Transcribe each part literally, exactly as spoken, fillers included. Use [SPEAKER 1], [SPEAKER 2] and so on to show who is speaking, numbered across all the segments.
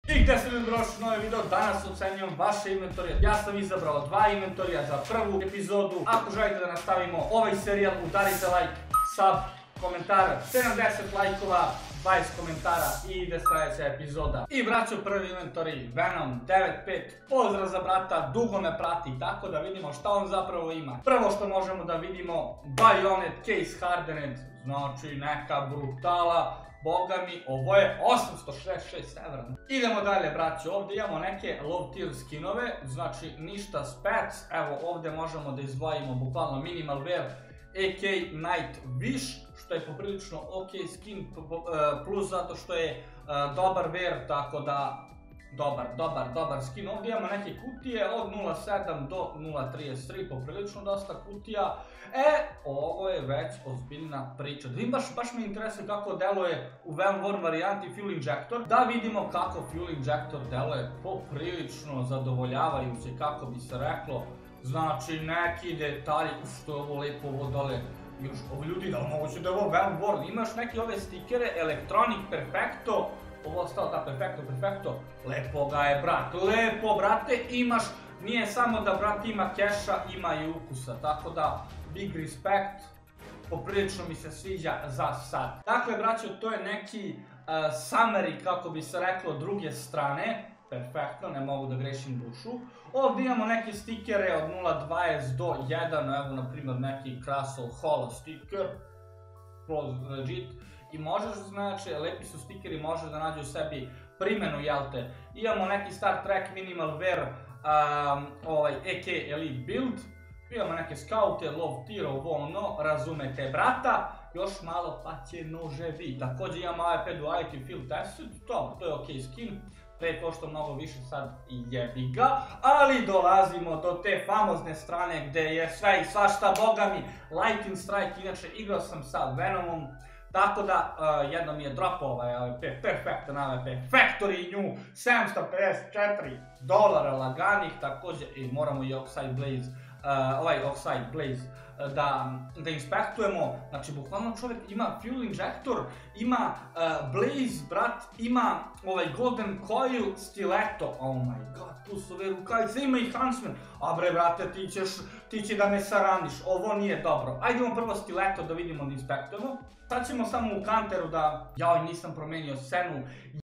[SPEAKER 1] I gde se mi broši novi video, danas ocenjujem vaše inventorije. Ja sam izabrao dva inventorija za prvu epizodu. Ako želite da nastavimo ovaj serijal, udarite like, sub, komentara, sedamdeset lajkova, dvadeset komentara i ide sledeća epizoda. I braćo, prvi inventori, Venom devet pet, pozdrav za brata, dugo me prati, tako da vidimo šta on zapravo ima. Prvo što možemo da vidimo, Bayonet Case Hardened, znači neka brutala. Boga mi, ovo je osamsto šezdeset šest evra. Idemo dalje, braćo, ovdje imamo neke low tier skinove, znači ništa spec. Evo ovdje možemo da izdvojimo bukvalno Minimal Wear A K Night Wish, što je poprilično ok skin, plus zato što je dobar wear, tako da dobar, dobar, dobar skin. Ovdje imamo neke kutije od nula sedam do nula trideset tri, poprilično dosta kutija. E, ovo je već ozbiljna priča. Da vidim, baš, baš me interesuje kako deluje u Venom War varijanti Fuel Injector. Da vidimo kako Fuel Injector deluje, poprilično zadovoljavajuće, kako bi se reklo. Znači, neki detalji, što je ovo lepo, ovo dole. Još, ovo ljudi, da li moguće da je ovo Venom War? Imaš neke ove stikere, Electronic Perfecto. Ovo ostao da perfekto, perfekto, lepo ga je brat, lepo brate, imaš, nije samo da brat ima keša, ima i ukusa, tako da big respect, poprilično mi se sviđa za sad. Dakle braćo, to je neki uh, summary, kako bi se reklo, druge strane, perfektno, ne mogu da grešim dušu. Ovdje imamo neke stikere od nula dvadeset do jedan, evo na primjer neki Krasol Holo stiker, close legit. I možeš, znači, lepi su stikeri, možeš da nađe u sebi primjenu, jel te. Imamo neki Star Trek Minimal Wear um, ovaj, A K Elite Build. Imamo neke skaute, love tier, ovo ono, razumete brata. Još malo pa će noževi. Također imamo A W P Duality Field Tested, to, to je ok skin. Pre košta mnogo više sad i jebi ga. Ali dolazimo do te famozne strane gde je sve i svašta, boga mi. Lightning Strike, inače igrao sam sa Venomom. Tako da, uh, jedno mi je dropao ovaj A W P, perfektan A W P, Factory nju, sedamsto pedeset četiri dolara laganih, također i moramo i Oxide Blaze, uh, ovaj Oxide Blaze uh, da, da inspektujemo. Znači, bukvalno čovjek ima Fuel Injector, ima uh, Blaze, brat, ima ovaj Golden Coil Stiletto, oh my god, plus ove rukavice, ima i Huntsman, a bre brate, ti ćeš, ti će da me sarandiš, ovo nije dobro. Ajdemo prvo Stiletto da vidimo da inspektujemo. Sad ćemo samo u kanteru da, joj, nisam promenio scenu.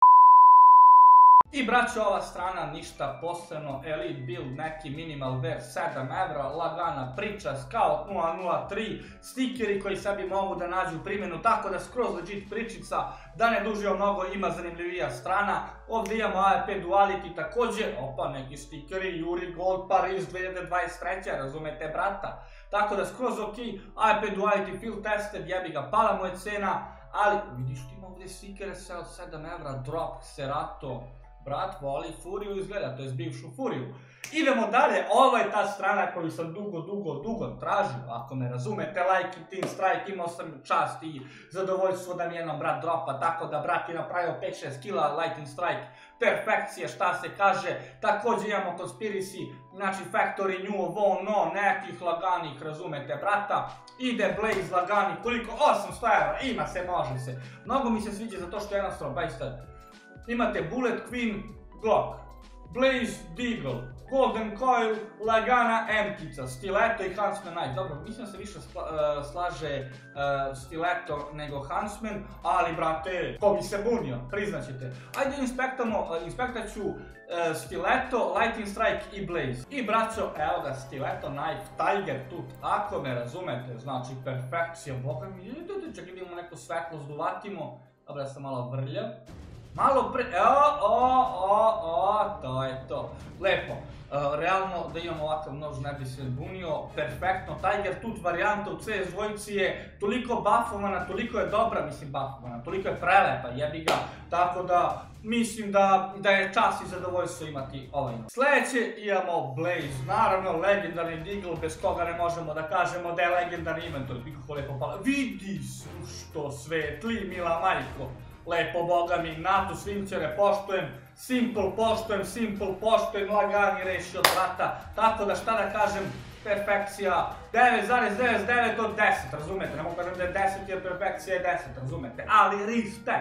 [SPEAKER 1] I braćo, ova strana ništa posebno, Elite Build, neki Minimal Wear sedam evra, lagana priča, Scout nula nula tri, stikeri koji sebi mogu da nađu primjenu, tako da skroz legit pričica, da ne dužio mnogo, ima zanimljivija strana. Ovdje imamo A W P Duality također, opa, neki stikeri, Yuri Gold Paris dve hiljade dvadeset treće, razumete brata. Tako da skroz ok, A W P Duality Field Tested, jebi ga, pala mu je cena, ali vidiš ti ima ovdje stikere sve od sedam evra, Drop, Serato. Brat voli Furiju izgleda, to je bivšu Furiju. Idemo dalje, ovo je ta strana koju sam dugo, dugo, dugo tražio. Ako me razumete, like i Team Strike, imao sam čast i zadovoljstvo da mi jednom brat dropa, tako da brat je napravio pet šest kila Lightning Strike, perfekcija, šta se kaže. Također imamo Conspiracy, znači Factory nju, ovo no, nekih laganih, razumete brata. Ide Blaze lagani, koliko? osamsto evra, ima se, može se. Mnogo mi se sviđa zato što je jednostavno, bajste. Imate Bullet Queen Glock, Blaze Deagle, Golden Coil, lagana emtica, Stiletto i Huntsman Knife. Dobro, mislim da se više sla, uh, slaže uh, Stiletto nego Huntsman, ali brate, ko bi se bunio, priznaćete. Ajde inspektamo, uh, inspektat ću uh, Stiletto, Lightning Strike i Blaze. I braćo, evo ga, Stiletto Knife, Tiger Tooth, ako me razumete, znači perfekcija, boga mi, čak idemo neko svetlo zduvatimo, dobro, ja sam malo vrljav. Malo pre... o, o, o, o, to je to. Lepo. Uh, realno da imam ovakav nož ne bi se bunio. Perfektno. Tiger Tooth varijanta u C S dvojici je toliko buffovana, toliko je dobra, mislim buffovana, toliko je prelepa, jebi ga. Tako da mislim da, da je čast i zadovoljstvo imati ovaj nož. Sljedeće imamo Blaze, naravno legendarni Deagle, bez koga ne možemo da kažemo da je legendarni inventor. Kako lepo pala. Vidi što svetli, mila majko. Lepo, boga mi, NATO Svinčare poštujem, Simple poštujem, Simple poštujem, lagani reši od brata, tako da šta da kažem, perfekcija devet zarez devedeset devet od deset, razumete, ne mogu kažem da je deset jer perfekcija je deset, razumete, ali respect.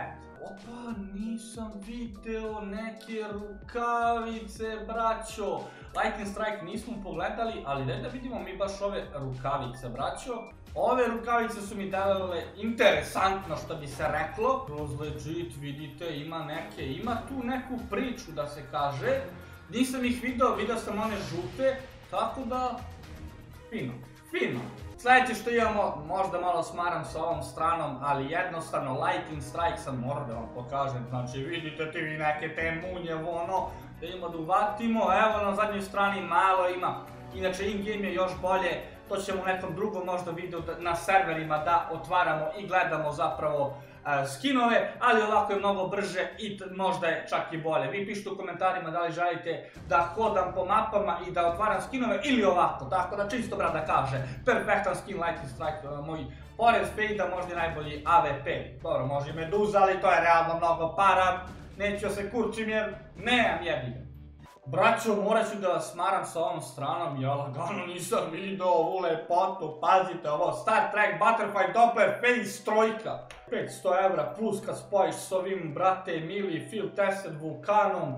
[SPEAKER 1] Opa, nisam video neke rukavice, braćo. Like and Strike nismo pogledali, ali daj da vidimo mi baš ove rukavice, braćo. Ove rukavice su mi delovale interesantno, što bi se reklo. Kroz legit, vidite, ima neke, ima tu neku priču da se kaže. Nisam ih video, video sam one žute, tako da, fino, fino. Sljedeće što imamo, možda malo smaram sa ovom stranom, ali jednostavno Like and Strike sam morao da vam pokažem. Znači vidite ti vi neke te munje, ono, da imamo da uvatimo, evo na zadnjoj strani malo ima. Inače in-game je još bolje, to ćemo u nekom drugom možda videu na serverima da otvaramo i gledamo zapravo skinove, ali ovako je mnogo brže i možda je čak i bolje. Vi pišite u komentarima da li želite da hodam po mapama i da otvaram skinove ili ovako, tako da čisto brat da kaže perfektan skin Like and Strike, moj pored Spade-a možda je najbolji A V P. Dobro, može i Meduza, ali to je realno mnogo para, neću se kurčim jer nemam jebiga. Braćo, morat ću da vas smaram sa ovom stranom, ja lagano nisam video ovu lepotu, pazite ovo, Star Trek Butterfly Doppler Face trojka. petsto evra plus kad spojiš s ovim, brate, mili Field Tested Vulkanom.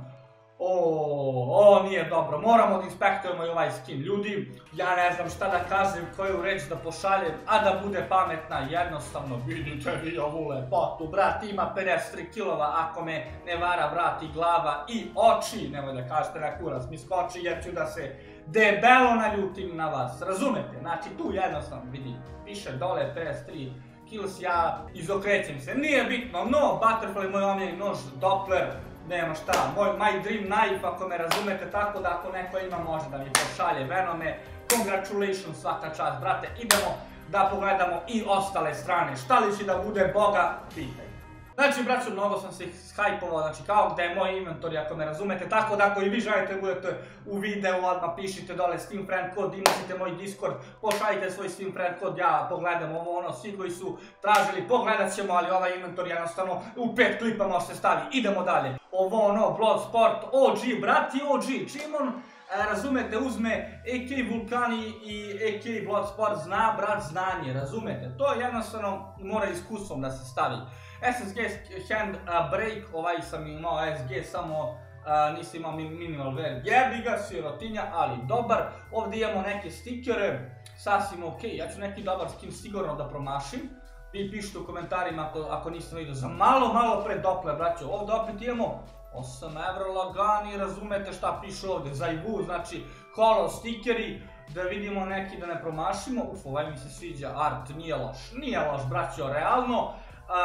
[SPEAKER 1] Ovo nije dobro, moramo da inspektujemo i ovaj skin. Ljudi, ja ne znam šta da kažem, koju reč da pošaljem, a da bude pametna, jednostavno vidite vi ovu lepotu, brat ima pedeset tri kilograma, ako me ne vara vrat i glava i oči, nemoj da kažete na kurac mi skoči jer ću da se debelo naljutim na vas, razumete? Znači tu jednostavno vidi, piše dole pedeset tri kilograma, ja izokrećem se, nije bitno, no, Butterfly, moj omiljeni nož, Doppler, nema šta, moj my dream knife, ako me razumete, tako da ako neko ima može da mi pošalje Venome, congratulations, svaka čast, brate, idemo da pogledamo i ostale strane, šta li će da bude Boga, pitaj. Znači, braćo, mnogo sam se hajpovao, znači kao gde je moj inventory, ako me razumete, tako da ako i vi želite budete u videu, odmah pišite dole Steam Friend kod, imasite moj Discord, pošaljite svoj Steam Friend kod, ja pogledam ovo ono, svi koji su tražili, pogledat ćemo, ali ovaj inventory jednostavno u pet klipa može se stavi, idemo dalje. Ovo ono, Bloodsport, O G, brati O G, čim on, razumete, uzme A K Vulkani i A K Bloodsport, zna brat znanje, razumete, to jednostavno mora iskustvom da se stavi. S S G Handbrake, ovaj sam imao S G, samo nisam imao minimal ver, jebi ga, sirotinja, ali dobar. Ovdje imamo neke stikere, sasvim ok, ja ću neki dobar skin sigurno da promašim. Vi pišite u komentarima ako niste vidio za malo, malo pre Doppler, braćo. Ovdje opet imamo osam evra lagani, razumete šta piše ovdje, za Ivu, znači holo stikeri, da vidimo neki da ne promašimo. Uf, ovaj mi se sviđa, art nije loš, nije loš, braćo, realno.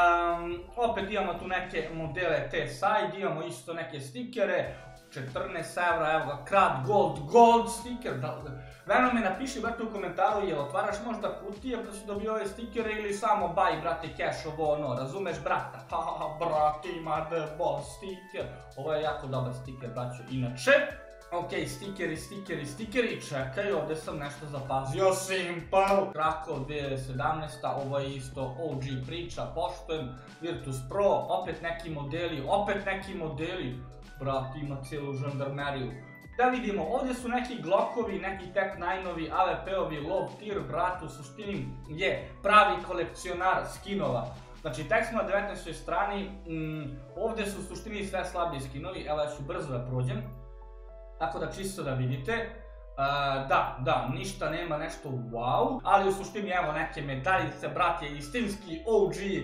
[SPEAKER 1] Opet imamo tu neke modele T-Side, imamo isto neke stikere, četrnaest evra, evo ga, Krat Gold, Gold stiker. Venome napiši, brate, u komentaru, jel otvaraš možda kutije pa si dobio ove stikere ili samo buy, brate, cash, ovo ono, razumeš, brata? Haha, brate, ima the boss stiker. Ovo je jako dobar stiker, braćo, inače. Ok, stikeri, stikeri, stikeri, čekaj, ovdje sam nešto zapazio, Simple, Krakow dvije hiljade sedamnaesta, ovo je isto O G priča, poštujem, Virtus Pro, opet neki modeli, opet neki modeli, brat, ima cijelu žandarmeriju. Da vidimo, ovdje su neki Glockovi, neki Tech nine-ovi, A V P-ovi, Low Tier, brat, u suštini je pravi kolekcionar skinova. Znači, tek smo na devetnaestoj strani, ovdje su u suštini sve slabiji skinovi, evo ja ću brzo da prođem. Tako da čisto da vidite, da, da, ništa nema nešto wow, ali u suštini evo neke medaljice, brat je istinski O G,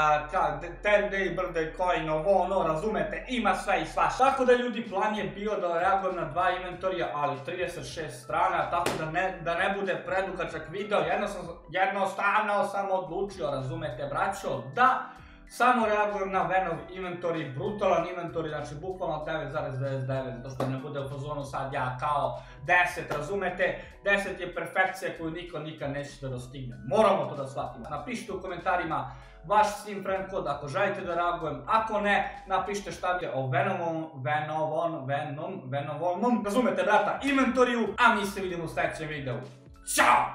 [SPEAKER 1] ten day birthday coin, ovo ono, razumete, ima sve i svašta. Tako da ljudi, plan je bio da reagujem na dva inventorija, ali trideset šest strana, tako da ne bude predugačak video, jednostavno sam odlučio, razumete, braćo, da samo reagujem na Venov inventory, brutalan inventory, znači bukvalno devet zarez devedeset devet, zato što ne bude u fazonu sad ja kao deset, razumete, deset je perfekcija koju niko nikad neće da dostigne, moramo to da shvatimo. Napišite u komentarima vaš Steam Friend kod ako želite da reagujem, ako ne, napišite šta bi o Venovom, Venovom, Venom, Venovom, razumete brata, inventoriju, a mi se vidimo u sljedećem videu. Ćao!